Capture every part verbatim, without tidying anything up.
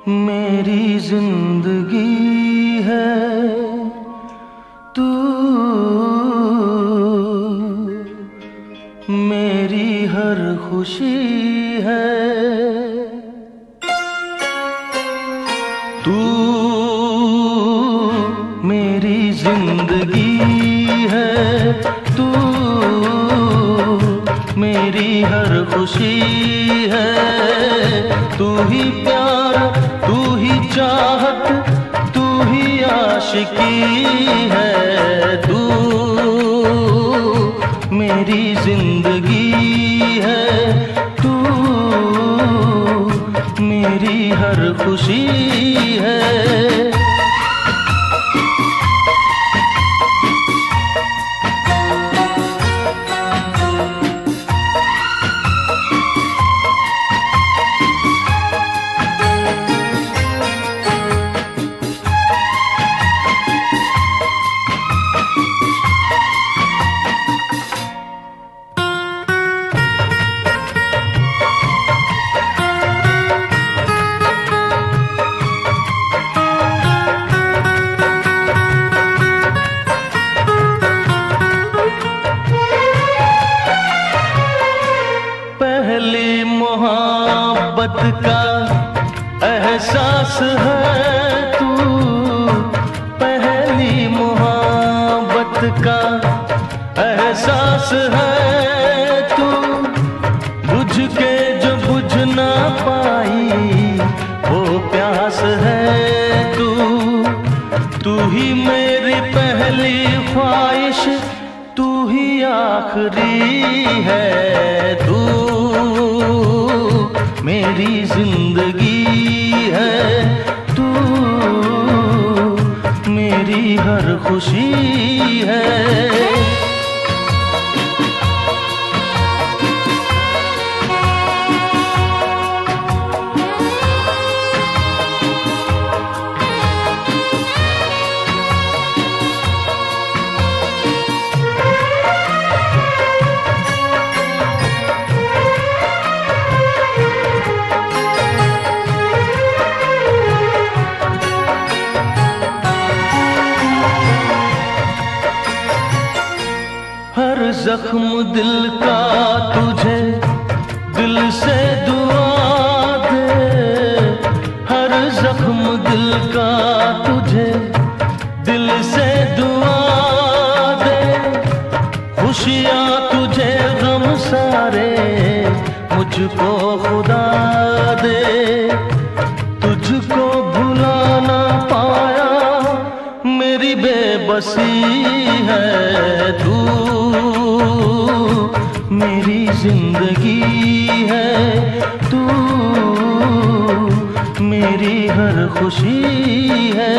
मेरी जिंदगी है तू, मेरी हर खुशी है तू, मेरी जिंदगी है तू, मेरी हर खुशी है। तू ही प्यार, तू ही चाहत, तू ही आशिकी है। तू मेरी जिंदगी है तू, मेरी हर खुशी है। पहली मोहब्बत का एहसास है तू, पहली मोहब्बत का एहसास है तू। बुझ के जो बुझ ना पाई वो प्यास है तू। तू ही मेरी पहली ख्वाहिश, तू ही आखिरी है। तू मेरी जिंदगी है तू, मेरी हर खुशी है। हर जख्म दिल का तुझे दिल से दुआ दे। हर जख्म दिल का तुझे दिल से दुआ दे। खुशियाँ तुझे गम सारे मुझको खुदा दे। तुझको भुला ना पाया मेरी बेबसी है। तू मेरी जिंदगी है तू, मेरी हर खुशी है।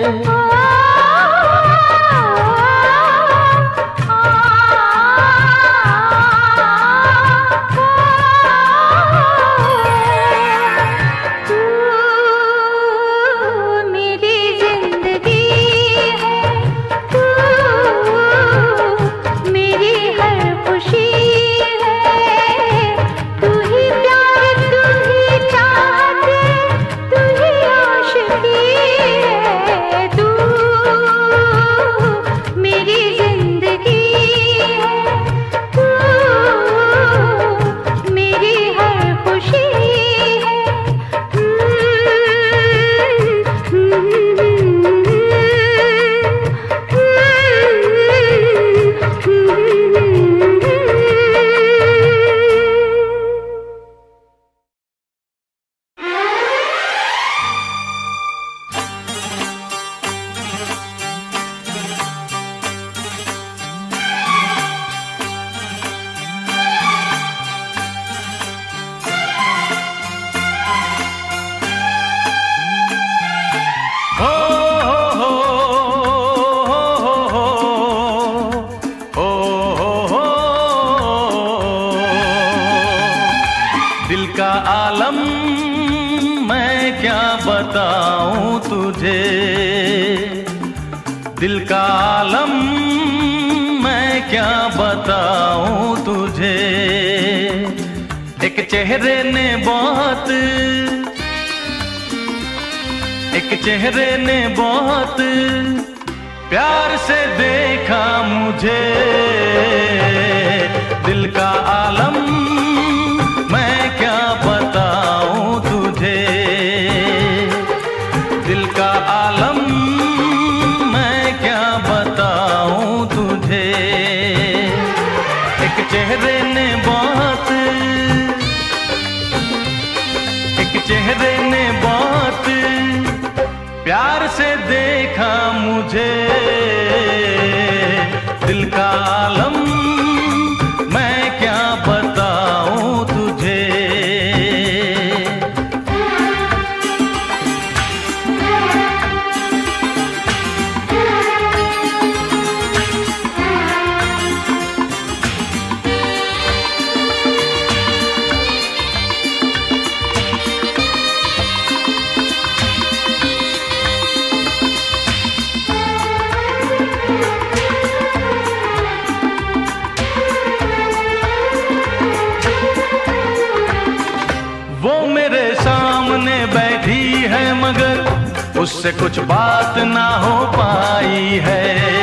दिल का आलम मैं क्या बताऊं तुझे, दिल का आलम मैं क्या बताऊं तुझे। एक चेहरे ने बहुत एक चेहरे ने बहुत प्यार से देखा मुझे, दिल का आलम मैं क्या बताऊं तुझे, दिल का आलम मैं क्या बताऊं तुझे। एक चेहरे ने बहुत एक चेहरे ने बहुत प्यार से देखा मुझे, दिल का आलम मैं क्या बताऊं तुझे। वो मेरे सामने बैठी है मगर उससे कुछ बात ना हो पाई है,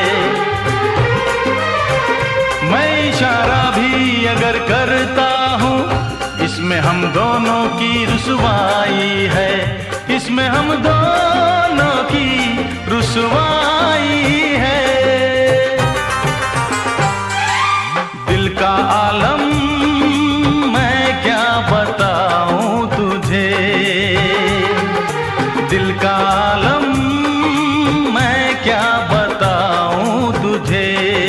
मैं इशारा भी अगर करता हूँ इसमें हम दोनों की रुसवाई है, इसमें हम दोनों की रुसवाई है। दिल का आलम मैं क्या बताऊं तुझे, दिल का आलम मैं क्या बताऊं तुझे।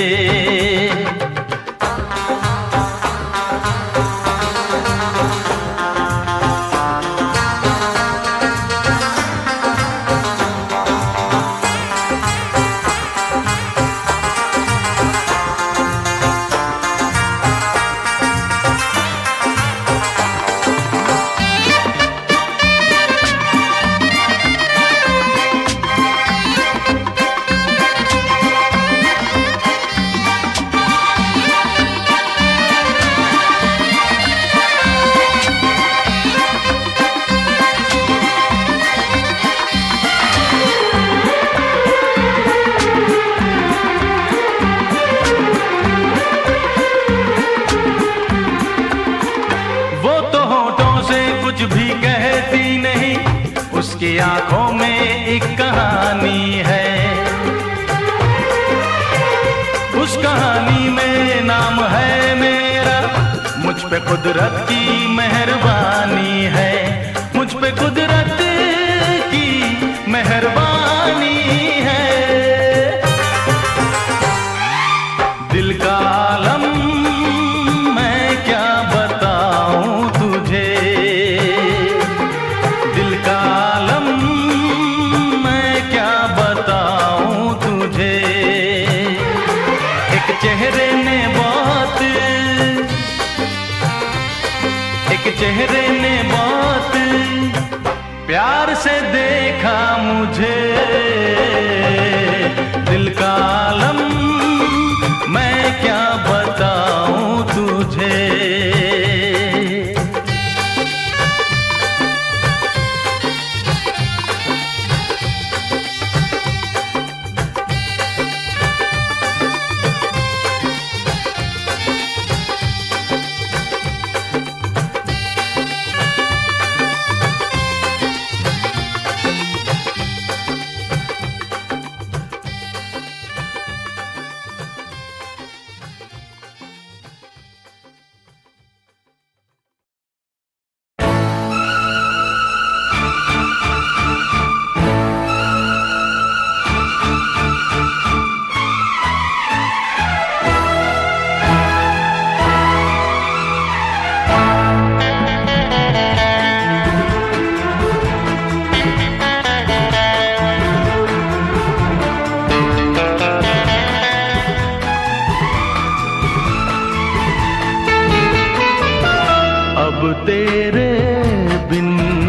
कुछ भी कहती नहीं, उसकी आंखों में एक कहानी है, उस कहानी में नाम है मेरा, मुझ पे कुदरत की मेहरबानी है, मुझ पे कुदरत की मेहरबानी है। दिल का आलम मैं क्या बताऊं तुझे, दिल का आलम मैं क्या बताऊं तुझे। एक चेहरे ने बहुत एक चेहरे ने बहुत प्यार से देखा मुझे, दिल का आलम मैं क्या बताऊं तुझे। तेरे बिन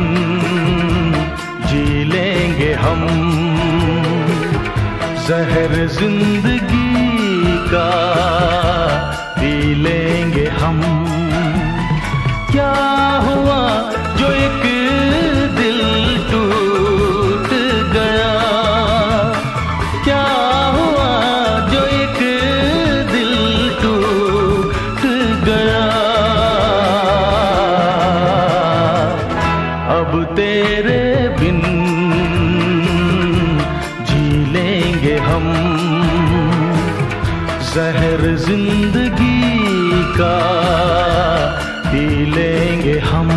जी लेंगे हम, जहर जिंदगी का पी लेंगे हम। क्या हुआ जो एक दिल टूट जहर जिंदगी का पी लेंगे हम।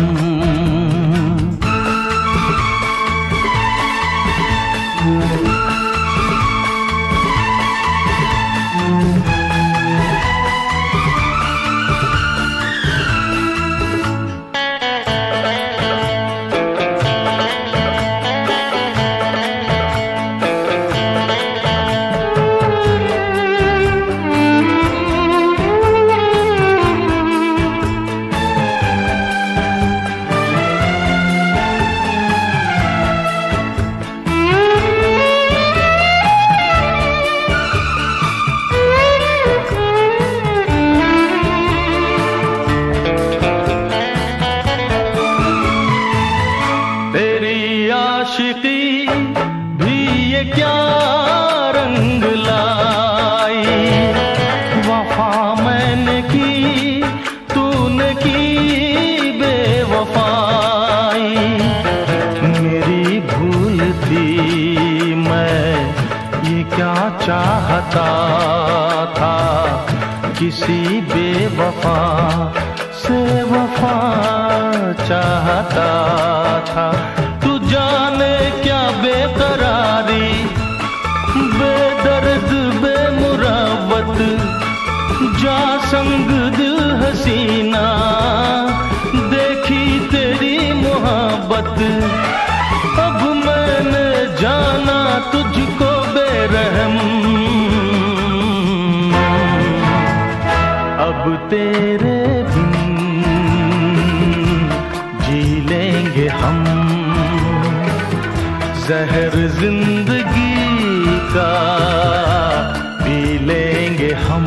चाहता था किसी बेवफा से वफा चाहता था। तू जाने क्या बेकरारी, बेदर्द बेमुरावत, जा संग दिल हसीना, देखी तेरी मोहब्बत। अब मैंने जाना तुझको बेरहम, अब तेरे बिन जी लेंगे हम। जहर जिंदगी का पी लेंगे हम।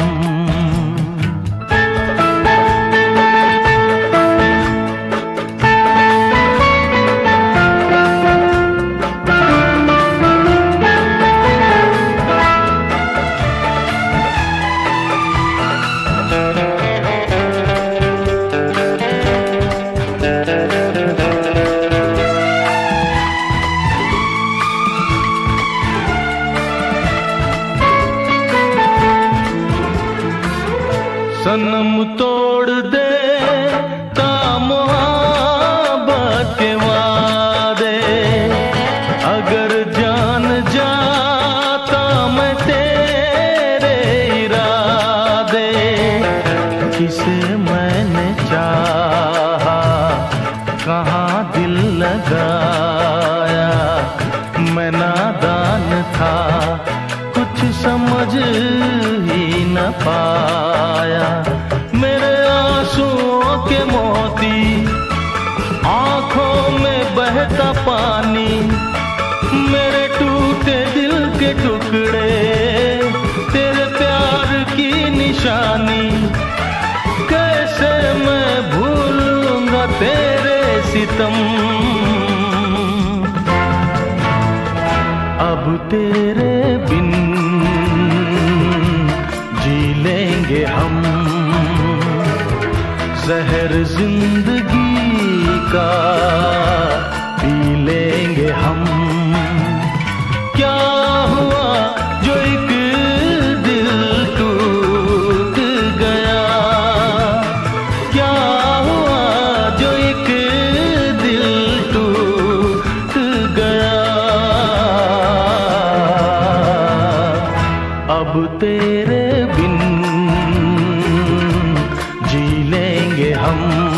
सनम तोड़ दे ता मोहब्बत के वादे, अगर जान जाता मैं तेरे इरादे। किसे मैंने चाहा, कहाँ दिल लगाया, मैं नादान था, कुछ समझ ही न पाया। मेरे आंसुओं के मोती, आंखों में बहता पानी, मेरे टूटे दिल के टुकड़े, तेरे प्यार की निशानी। कैसे मैं भूलूंगा तेरे सितम, अब तेरे बिन जी लेंगे हम। जहर जिंदगी का पी लेंगे हम। क्या हुआ जो एक दिल टूट गया, क्या हुआ जो एक दिल टूट गया। अब तेरे बिन जी लेंगे हम।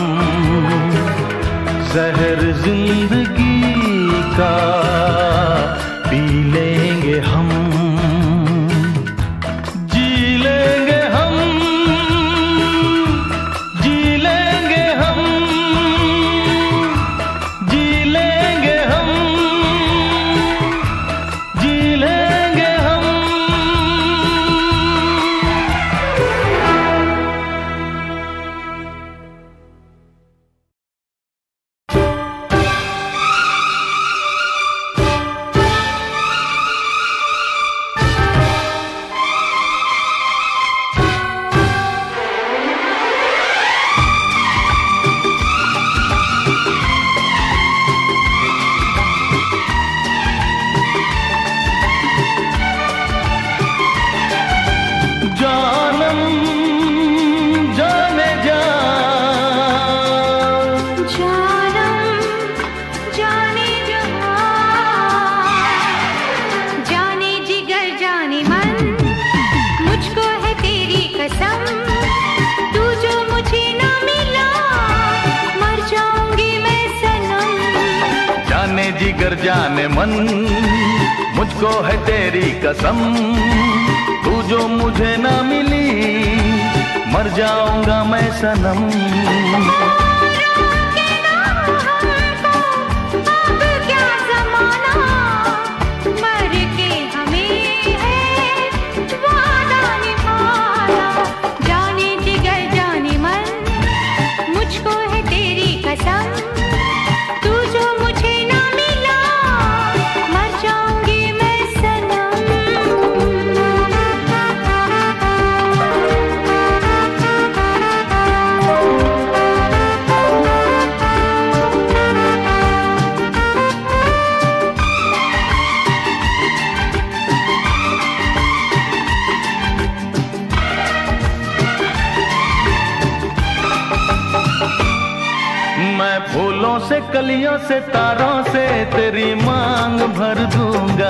जहर जिंदगी का पी लेंगे हम। जी लेंगे हम, जी लेंगे हम, जी लेंगे हम, जी लेंगे हम। जाने जिगर जाने मन, मुझको है तेरी कसम, तू जो मुझे ना मिली मर जाऊंगा मैं सनम। फूलों से कलियों से तारों से तेरी मांग भर दूंगा।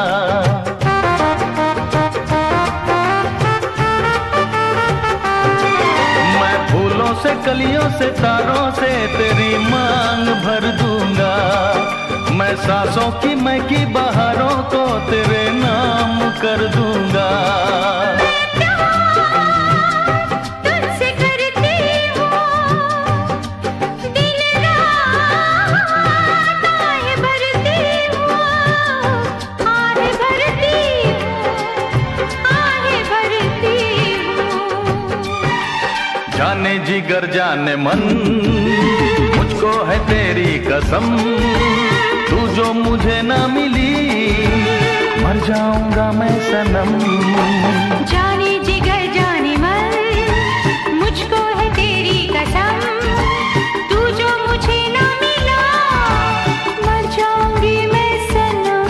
मैं फूलों से कलियों से तारों से तेरी मांग भर दूंगा। मैं सांसों की मैं की बहारों को तेरे नाम कर दूंगा। जाने जिगर जाने मन, मुझको है तेरी कसम, तू जो मुझे ना मिली मर जाऊंगा मैं सनम। जाने जिगर जाने मन, मुझको है तेरी कसम, तू जो मुझे ना मिला मर जाऊंगी मैं सनम।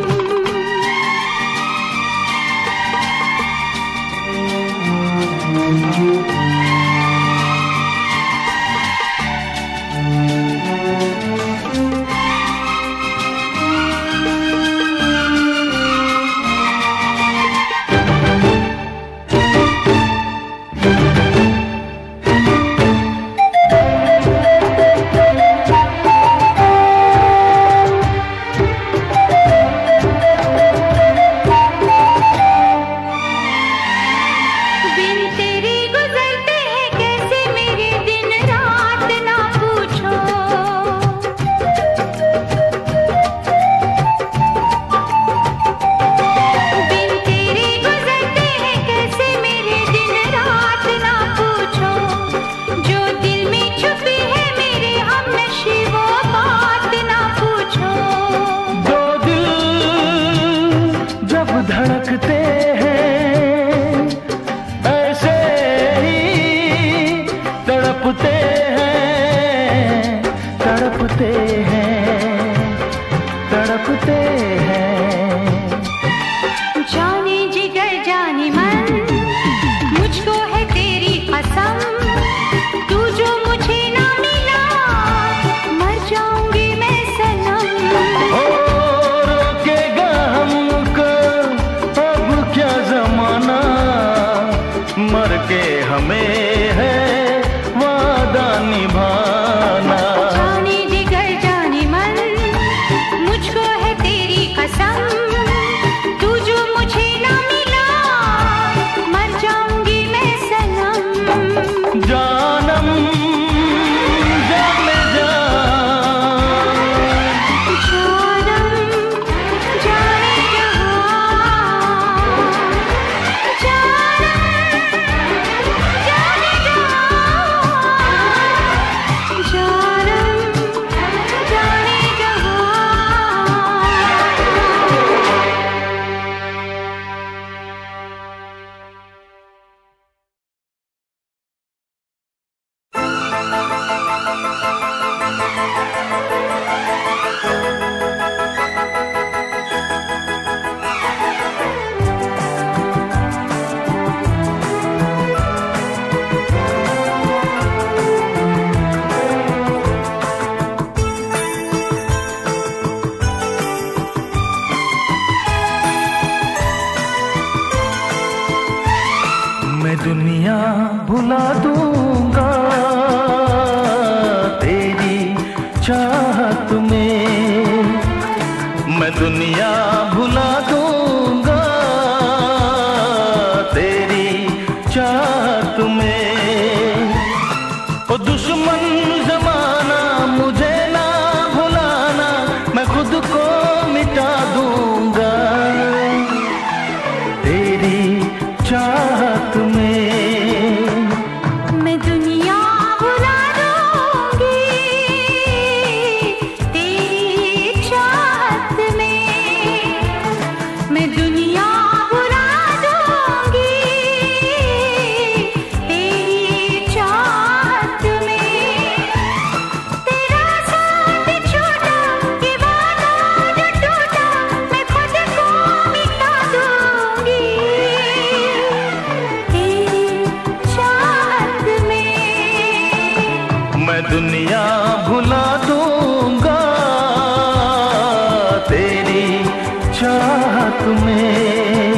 धड़कते हैं ऐसे ही तड़पते हैं, तड़पते हैं, तड़पते हैं। जाने जिगर जाने मन, मुझको है तेरी कसम, तू जो मुझे ना मिला मर जाऊंगी मैं सनम। ओ रोकेगा हमको अब क्या जमाना, मर के हमें है वादा निभाना। जाने जिगर जाने मन, मुझको है तेरी कसम, तू जो मुझे ना मिला मर जाऊंगी मैं सनम। जानम जाने जा, जानम जाने जहां, जानम जाने जहां, जानम जाने जहां। मैं दुनिया भुला दूंगा तेरी चाहत में, मैं दुनिया भुला दूंगा तेरी चाहत में। ओ दुश्मन जमाना मुझे ना भुलाना, मैं खुद को मिटा दूंगा तेरी चाहत में। मैं दुनिया भुला दूंगी तेरी चाहत में। मैं दुनिया भुला दूंगी तेरी चाहत में। तेरा साथ छोटा ये वादा जो टूटा, मैं खुद को मिटा दूंगी तेरी चाहत में। मैं दुनिया भुला दूंगा तेरी चाहत में।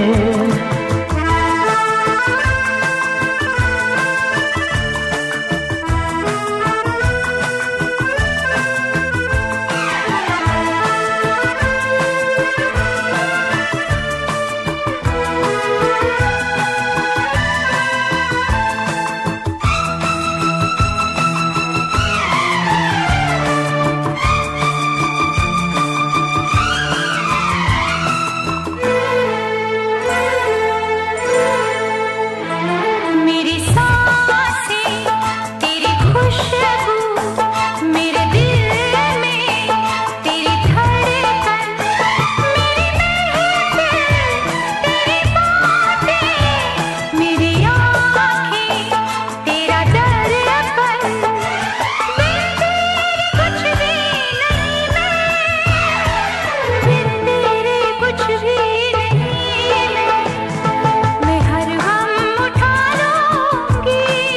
मेरी सांसें तेरी खुशबू, मेरे दिल में तेरी धड़कन, मेरी महफिल तेरी बातें, मेरी आँखें तेरा दर्पण। बिन तेरे कुछ भी नहीं मैं, बिन तेरे कुछ भी नहीं मैं। मैं हर गम उठा लूंगी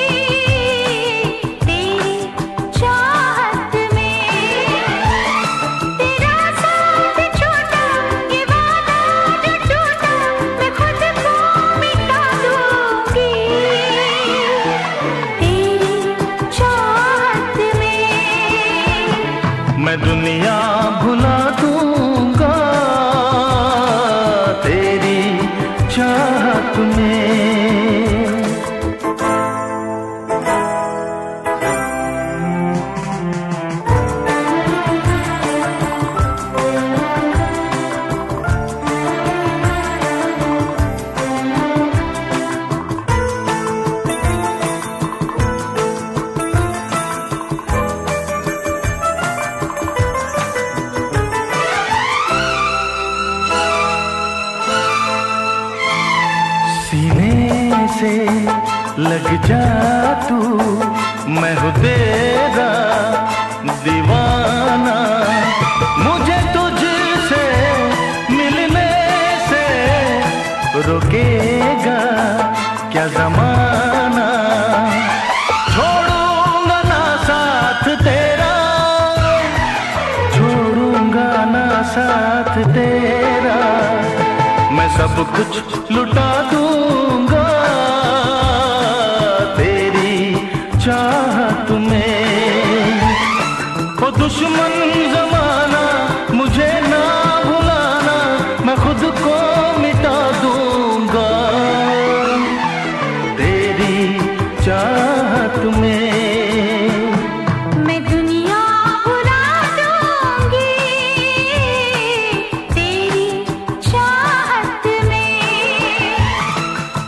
तेरी चाहत में। तेरा साथ छोटा ये वादा जो टूटा, मैं खुद को मिटा दूंगी तेरी चाहत में। मैं दुनिया भुला दूंगा तेरी चाहत में। सीने से लग जा तू, मैं हूँ तेरा दीवाना। मुझे तुझसे मिलने से रोकेगा क्या जमाना। छोड़ूंगा ना साथ तेरा, छोड़ूंगा ना साथ तेरा। मैं सब कुछ लुटा दूंगा तेरी चाहत में। ओ दुश्मन जमाना मुझे ना भुलाना, मैं खुद को मिटा दूंगा तेरी चाहत में। मैं दुनिया भुला दूंगी तेरी चाहत में।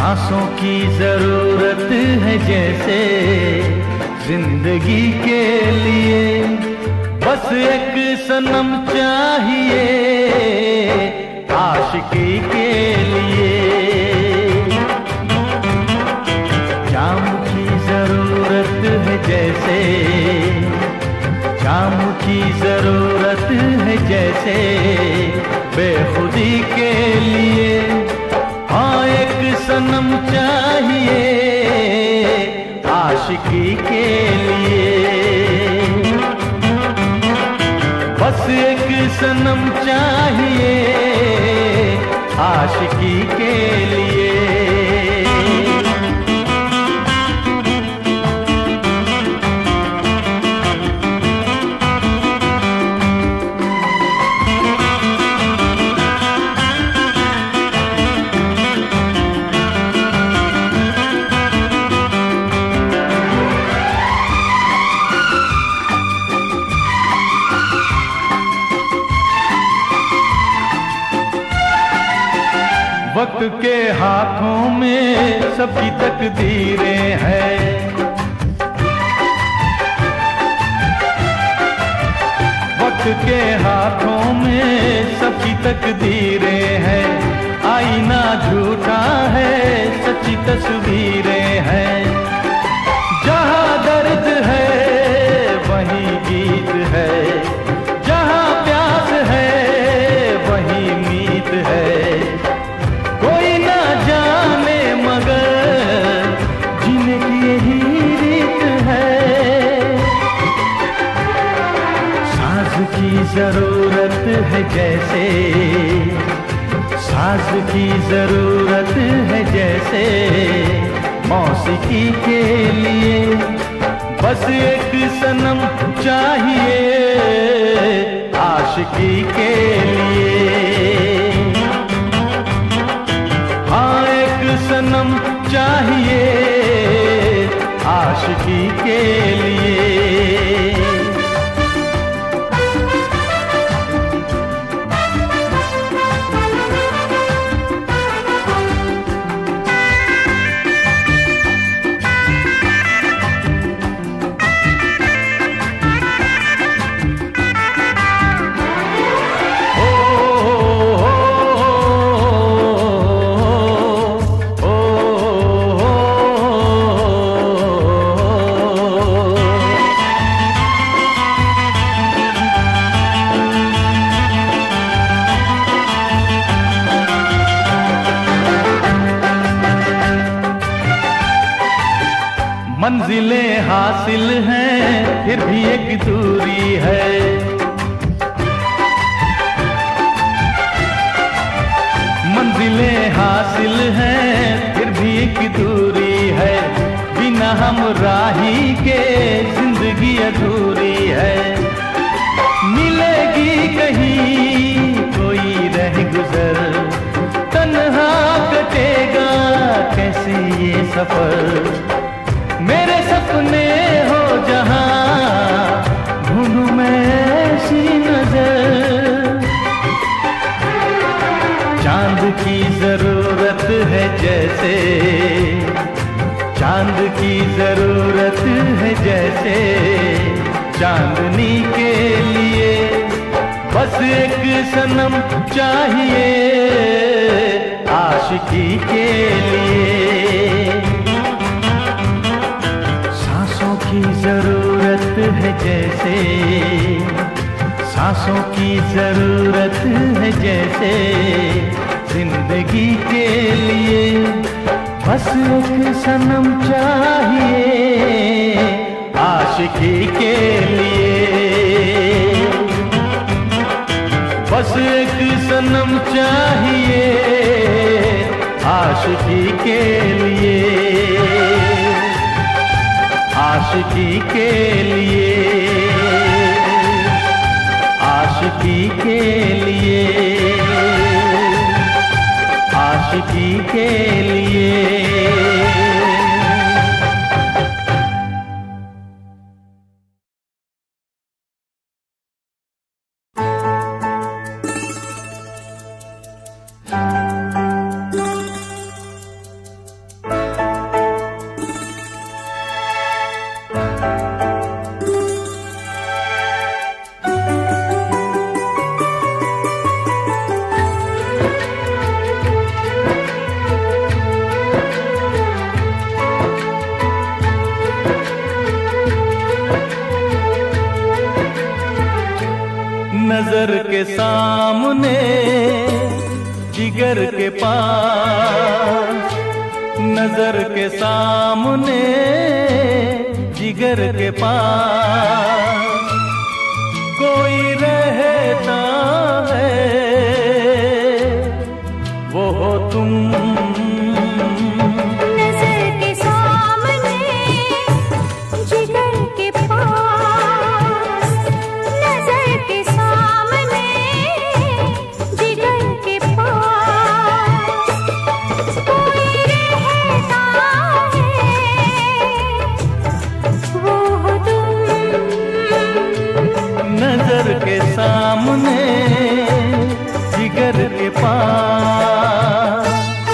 सांसों की जरूरत है जैसे जिंदगी के लिए, बस एक सनम चाहिए आशिकी के लिए। जाम की जरूरत है जैसे, जाम की जरूरत है जैसे बेखुदी के लिए। हाँ एक सनम चाहिए आशिकी के लिए, बस एक सनम चाहिए आशिकी के लिए। वक्त के हाथों में सबकी तकदीरें हैं, वक्त के हाथों में सबकी तकदीरें हैं। आईना झूठा है सच्ची तस्वीरें हैं, जहाँ दर्द है वहीं गीत है, जहाँ प्यास है वहीं मीत है। कोई ना जाने मगर जीने की यही रीत है। साज की जरूरत है जैसे, साज की जरूरत है जैसे मौसीकी के लिए, बस एक सनम चाहिए आशिकी के लिए। हाँ एक सनम चाहिए आशिकी के लिए। मंजिलें हासिल हैं फिर भी एक दूरी है, मंजिलें हासिल हैं फिर भी एक दूरी है। बिना हम राही के जिंदगी अधूरी है। मिलेगी कहीं कोई रह गुजर, तन्हा कटेगा कैसे ये सफर। मेरे सपने हो जहां ढूंढूं मैं ऐसी नजर। चांद की जरूरत है जैसे, चांद की जरूरत है जैसे चांदनी के लिए, बस एक सनम चाहिए आशिकी के लिए। सांसों की जरूरत है जैसे, सांसों की जरूरत है जैसे जिंदगी के लिए, बस एक सनम चाहिए आशिकी के लिए। बस एक सनम चाहिए आशिकी के लिए, आशिकी के लिए, आशिकी के लिए, आशिकी के लिए। नजर के सामने जिगर के पास, नजर के सामने जिगर के पास कोई रहता है, वो हो तुम। नजर के सामने जिगर के पास, नजर के सामने जिगर के पास कोई रहता है, वो हो तुम। नजर के सामने जिगर के पास।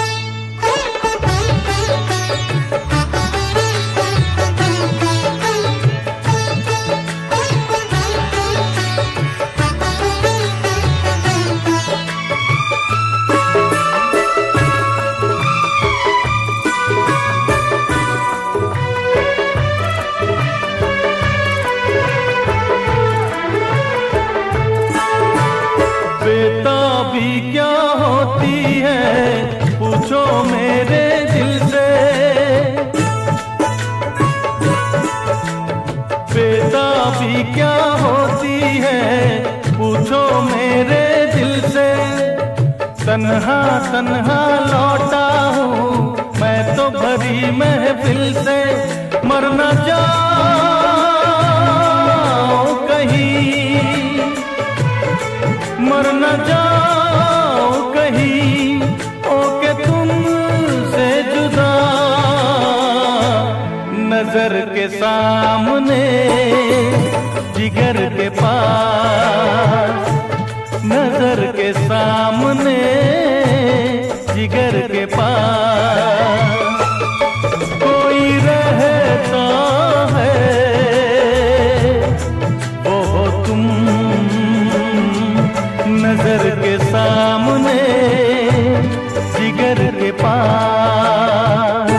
बेताबी क्या होती है पूछो मेरे दिल से, बेताबी क्या होती है पूछो मेरे दिल से। तन्हा तन्हा लौटा हूँ मैं तो भरी महफिल से, मर न जाओ कहीं, मर न जाओ कहीं ओके तुमसे जुदा। नजर के सामने जिगर के पास, नजर के सामने जिगर के पास कोई रहता है, वो हो तुम। नजर के सामने जिगर के पास।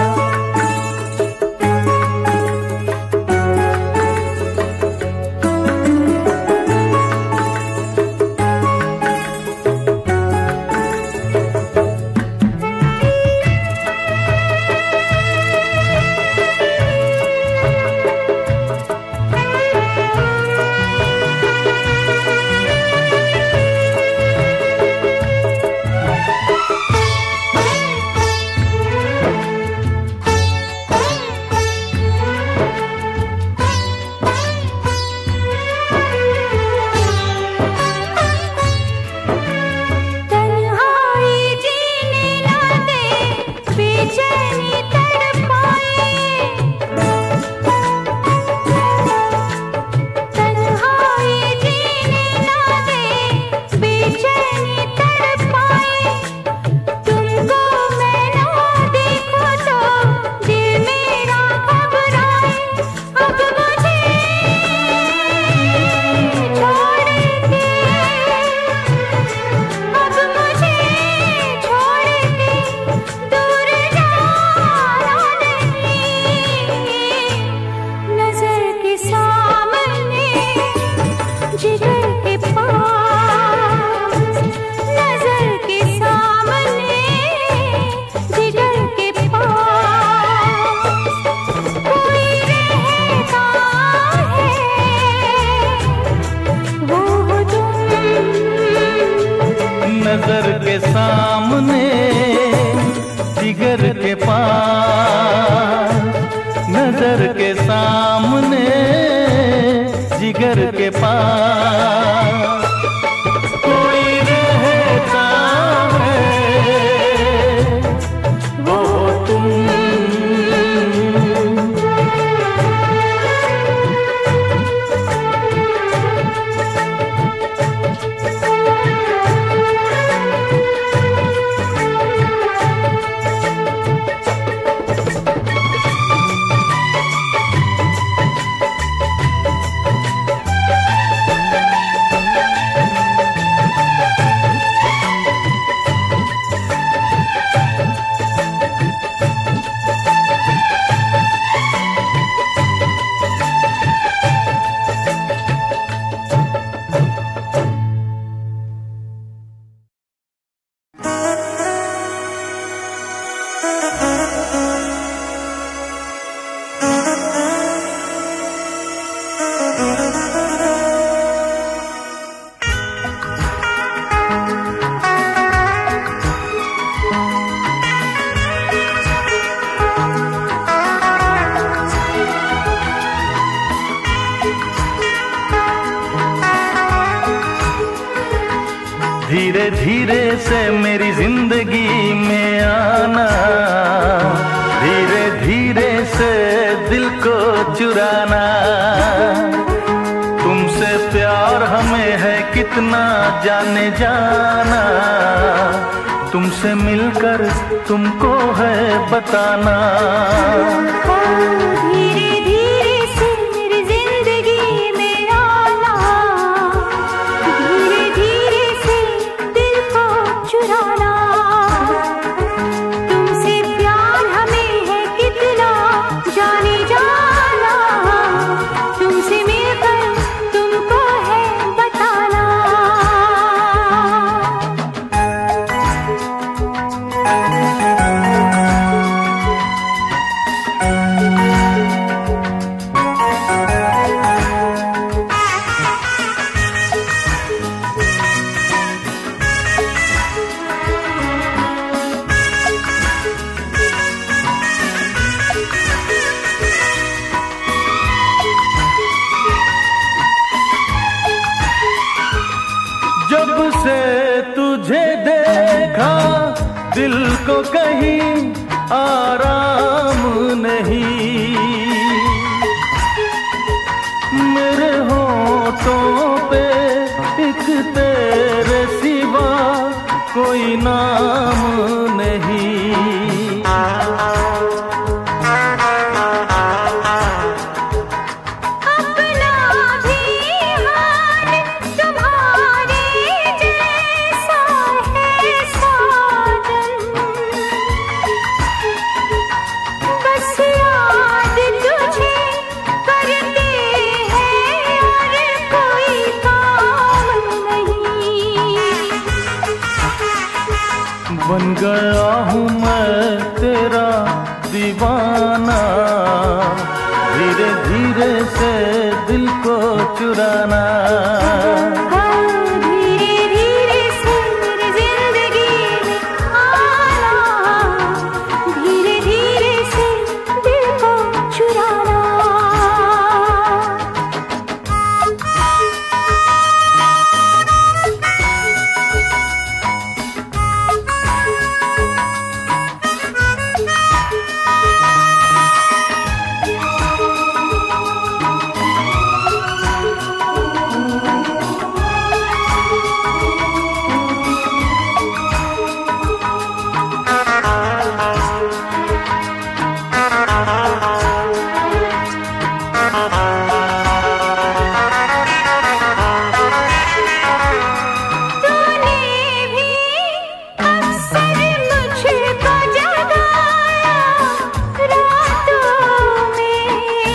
नजर के सामने जिगर के पास, नजर के सामने जिगर के पास कोई रहता है, वो तुम। धीरे से मेरी जिंदगी में आना, धीरे धीरे से दिल को चुराना। तुमसे प्यार हमें है कितना जाने जाना, तुमसे मिलकर तुमको है बताना। धीरे धीरे से मेरी जिंदगी में आना, धीरे धीरे से दिल को चुराना। तुमसे प्यार हमें है कितना जाने जाना, तुमसे मिलकर तुमको है बताना। जब से तुझे देखा दिल को कहीं आराम नहीं, मेरे होठों पे एक तेरे सिवा कोई नाम नहीं। अपना भी हाल तुम्हारे जैसा है साजन, बस याद तुझे करते हैं और कोई काम नहीं। बन गया हूँ मैं तेरा दीवाना, धीरे धीरे से दिल को चुराना। धीरे धीरे से मेरी जिंदगी में आना, धीरे धीरे से दिल को चुराना। तूने भी अक्सर मुझको जगाया रातों में,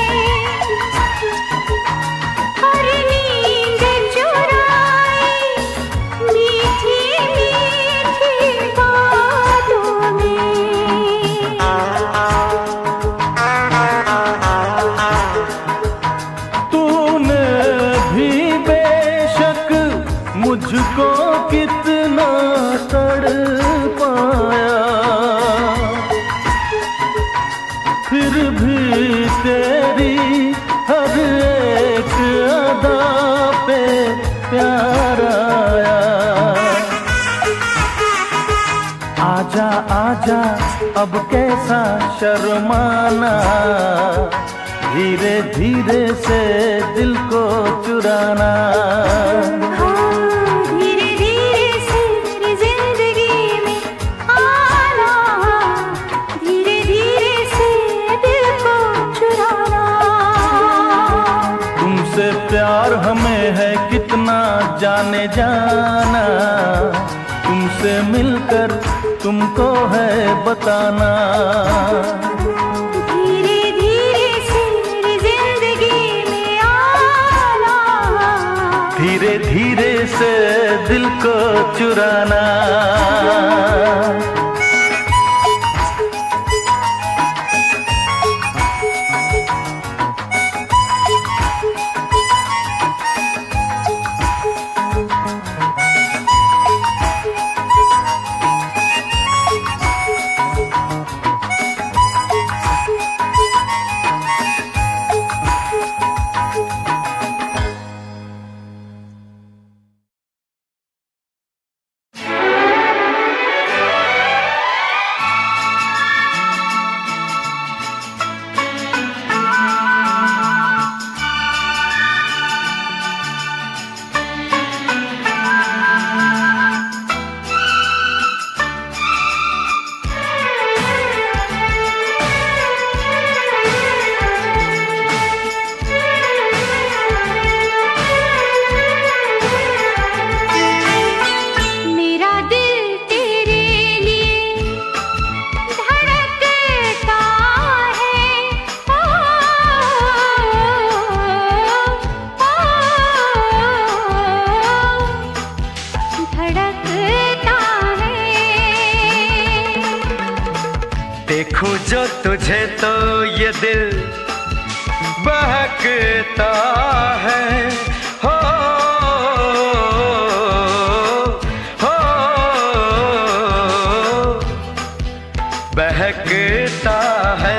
और नींद चुराई मीठी मीठी बातों में। तूने भी बेशक मुझको कितना तड़पाया, फिर भी तेरी हर एक अदा पे प्यार आया। आजा आजा अब कैसा शर्माना, धीरे धीरे से दिल को चुराना। धीरे धीरे से मेरी जिंदगी में आना, धीरे धीरे से दिल को चुराना। तुमसे प्यार हमें है कितना जाने जाना, तुमसे मिलकर तुमको है बताना। धीरे धीरे से मेरी जिंदगी में आना, धीरे धीरे से दिल को चुराना। दिल बहकता है, हो हो बहकता है।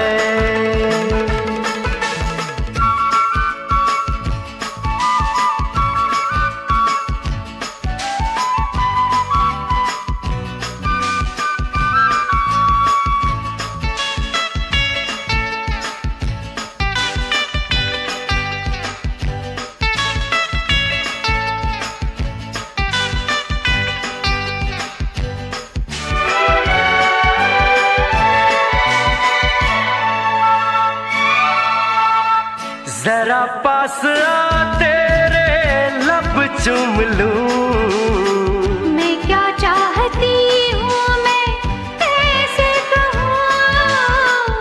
जरा पास आ तेरे लब चूम लूं, मैं क्या चाहती हूँ मैं कैसे कहूँ।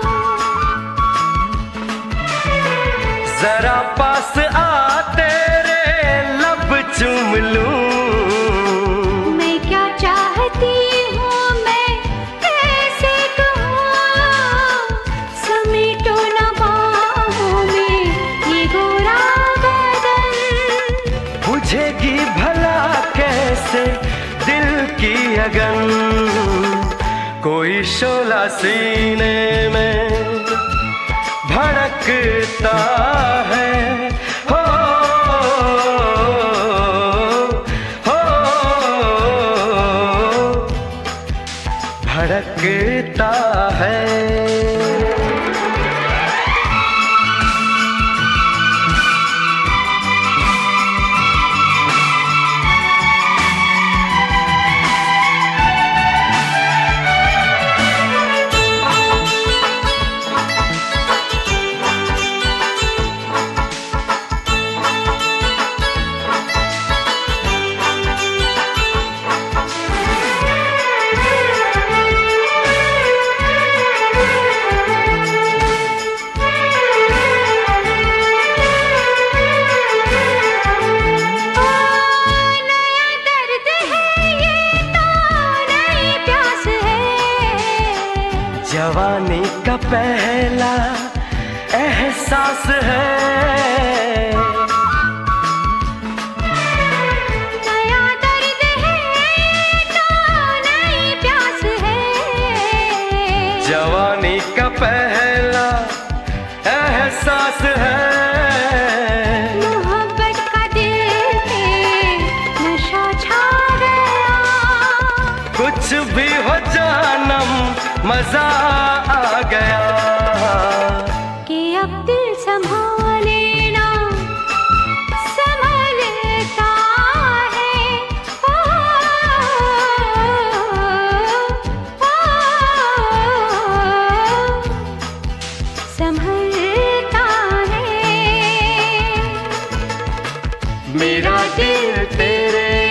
जरा पास आ तेरे लब चूम लूं, मैं क्या चाहती हूँ मैं कैसे कहूँ। समेटो न बाहों में ये गोरा बदन, बुझेगी भला कैसे दिल की अगन। कोई शोला सीने में भड़कता है, हो हो भड़कता है। जवानी का पहला एहसास है, नया दर्द है तो नई प्यास है। जवानी का पहला एहसास है, मोहब्बत का दिल पे नशा छा गया। कुछ भी हो जानम मजा आ गया। कि अब दिल संभाले ना संभलता है, ओ, ओ, ओ, संभलता है। मेरा दिल तेरे